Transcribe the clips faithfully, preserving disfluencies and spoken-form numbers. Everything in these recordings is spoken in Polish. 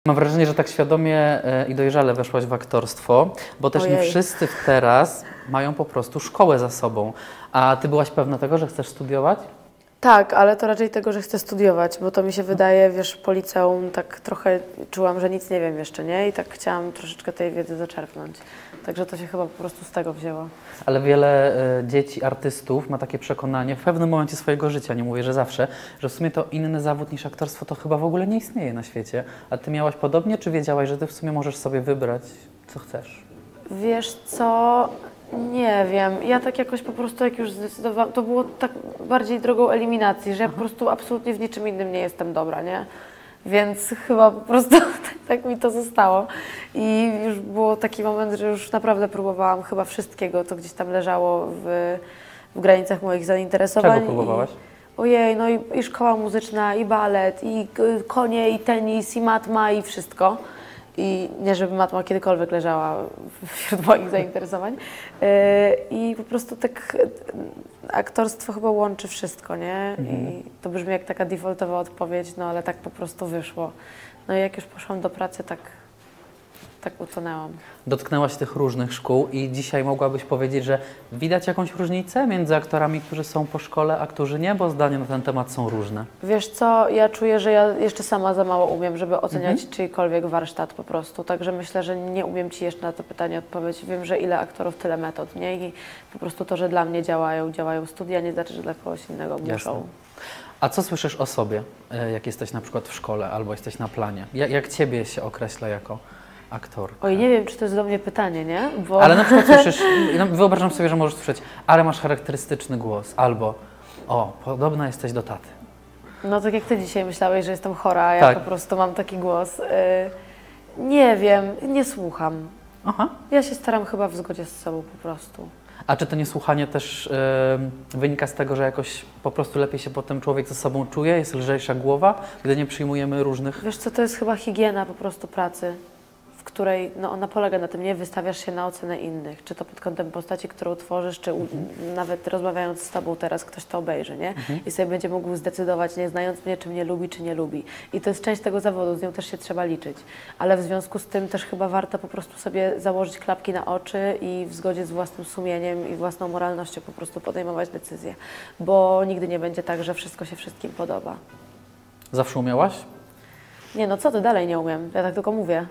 Mam wrażenie, że tak świadomie i dojrzale weszłaś w aktorstwo, bo też Ojej. nie wszyscy teraz mają po prostu szkołę za sobą. A ty byłaś pewna tego, że chcesz studiować? Tak, ale to raczej tego, że chcę studiować, bo to mi się wydaje, wiesz, po liceum tak trochę czułam, że nic nie wiem jeszcze, nie? I tak chciałam troszeczkę tej wiedzy zaczerpnąć. Także to się chyba po prostu z tego wzięło. Ale wiele y, dzieci, artystów ma takie przekonanie w pewnym momencie swojego życia, nie mówię, że zawsze, że w sumie to inny zawód niż aktorstwo to chyba w ogóle nie istnieje na świecie. A ty miałaś podobnie, czy wiedziałaś, że ty w sumie możesz sobie wybrać, co chcesz? Wiesz co? Nie wiem. Ja tak jakoś po prostu, jak już zdecydowałam, to było tak bardziej drogą eliminacji, że ja po prostu absolutnie w niczym innym nie jestem dobra, nie? Więc chyba po prostu tak mi to zostało. I już był taki moment, że już naprawdę próbowałam chyba wszystkiego, co gdzieś tam leżało w, w granicach moich zainteresowań. Czego próbowałaś? I, ojej, no i, i szkoła muzyczna, i balet, i konie, i tenis, i matma, i wszystko. I nie, żeby matma kiedykolwiek leżała wśród moich zainteresowań. I po prostu tak aktorstwo chyba łączy wszystko, nie? Mhm. I to brzmi jak taka defaultowa odpowiedź, no ale tak po prostu wyszło. No i jak już poszłam do pracy, tak, tak utonęłam. Dotknęłaś tych różnych szkół i dzisiaj mogłabyś powiedzieć, że widać jakąś różnicę między aktorami, którzy są po szkole, a którzy nie, bo zdania na ten temat są różne. Wiesz co, ja czuję, że ja jeszcze sama za mało umiem, żeby oceniać Mhm. czyjkolwiek warsztat po prostu, także myślę, że nie umiem Ci jeszcze na to pytanie odpowiedzieć. Wiem, że ile aktorów, tyle metod, nie? I po prostu to, że dla mnie działają, działają studia, nie znaczy, że dla kogoś innego muszą. Jasne. A co słyszysz o sobie, jak jesteś na przykład w szkole albo jesteś na planie? Jak, jak Ciebie się określa jako aktorka? Oj, nie wiem, czy to jest do mnie pytanie, nie? Bo... Ale na przykład słyszysz, no, wyobrażam sobie, że możesz słyszeć, ale masz charakterystyczny głos, albo o, podobna jesteś do taty. No tak jak Ty dzisiaj myślałeś, że jestem chora, a ja Tak. po prostu mam taki głos. Yy, nie wiem, nie słucham. Aha. Ja się staram chyba w zgodzie z sobą po prostu. A czy to niesłuchanie też yy, wynika z tego, że jakoś po prostu lepiej się potem człowiek ze sobą czuje, jest lżejsza głowa, gdy nie przyjmujemy różnych... Wiesz co, to jest chyba higiena po prostu pracy, w której no, ona polega na tym, nie wystawiasz się na ocenę innych, czy to pod kątem postaci, którą tworzysz, czy u, nawet rozmawiając z Tobą teraz ktoś to obejrzy, nie? Mhm. I sobie będzie mógł zdecydować, nie znając mnie, czy mnie lubi, czy nie lubi. I to jest część tego zawodu, z nią też się trzeba liczyć. Ale w związku z tym też chyba warto po prostu sobie założyć klapki na oczy i w zgodzie z własnym sumieniem i własną moralnością po prostu podejmować decyzje. Bo nigdy nie będzie tak, że wszystko się wszystkim podoba. Zawsze umiałaś? Nie no, co Ty, dalej nie umiem, ja tak tylko mówię.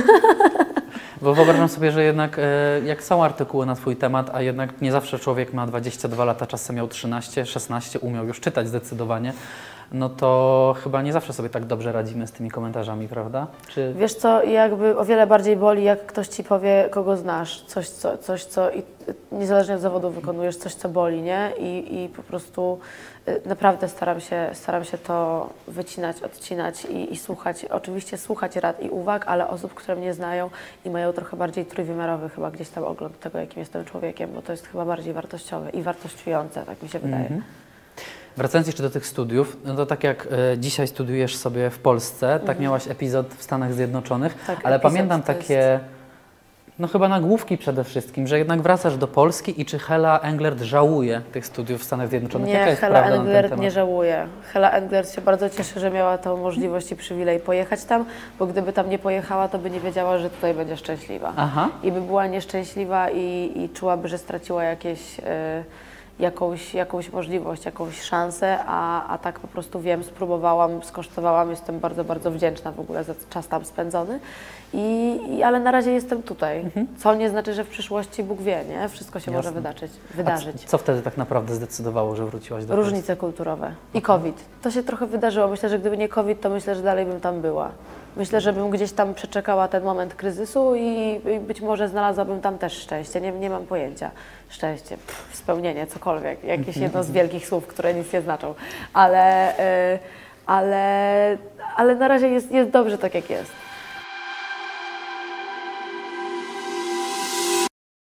Bo wyobrażam sobie, że jednak e, jak są artykuły na Twój temat, a jednak nie zawsze człowiek ma dwadzieścia dwa lata, czasem miał trzynaście, szesnaście, umiał już czytać zdecydowanie, no to chyba nie zawsze sobie tak dobrze radzimy z tymi komentarzami, prawda? Czy... Wiesz co, jakby o wiele bardziej boli, jak ktoś Ci powie, kogo znasz, coś, co, coś, co i niezależnie od zawodu wykonujesz, coś, co boli, nie? I, i po prostu y, naprawdę staram się, staram się to wycinać, odcinać i, i słuchać, oczywiście słuchać rad i uwag, ale osób, które mnie znają i mają trochę bardziej trójwymiarowy chyba gdzieś tam ogląd tego, jakim jestem człowiekiem, bo to jest chyba bardziej wartościowe i wartościujące, tak mi się wydaje. Mhm. Wracając jeszcze do tych studiów, no to tak jak e, dzisiaj studiujesz sobie w Polsce, tak Mhm. miałaś epizod w Stanach Zjednoczonych, Tak, ale epizod pamiętam to takie, jest- no chyba nagłówki przede wszystkim, że jednak wracasz do Polski i czy Hela Englert żałuje tych studiów w Stanach Zjednoczonych? Jaka Nie, jest Hela prawda na ten Englert temat? nie żałuje. Hela Englert się bardzo cieszy, że miała tą możliwość i przywilej pojechać tam, bo gdyby tam nie pojechała, to by nie wiedziała, że tutaj będzie szczęśliwa. Aha. I by była nieszczęśliwa i, i czułaby, że straciła jakieś, y, jakąś, jakąś możliwość, jakąś szansę, a, a tak po prostu wiem, spróbowałam, skosztowałam, jestem bardzo, bardzo wdzięczna w ogóle za czas tam spędzony. I, i, ale na razie jestem tutaj, Mhm. co nie znaczy, że w przyszłości Bóg wie, nie? Wszystko się Jasne. może wydarzyć. A wydarzyć. co, co wtedy tak naprawdę zdecydowało, że wróciłaś do Polski? Różnice kulturowe i COVID. To się trochę wydarzyło. Myślę, że gdyby nie COVID, to myślę, że dalej bym tam była. Myślę, że bym gdzieś tam przeczekała ten moment kryzysu i, i być może znalazłabym tam też szczęście. Nie, nie mam pojęcia. Szczęście, pff, spełnienie, cokolwiek. Jakieś jedno z wielkich słów, które nic nie znaczą. Ale, yy, ale, ale na razie jest, jest dobrze tak, jak jest.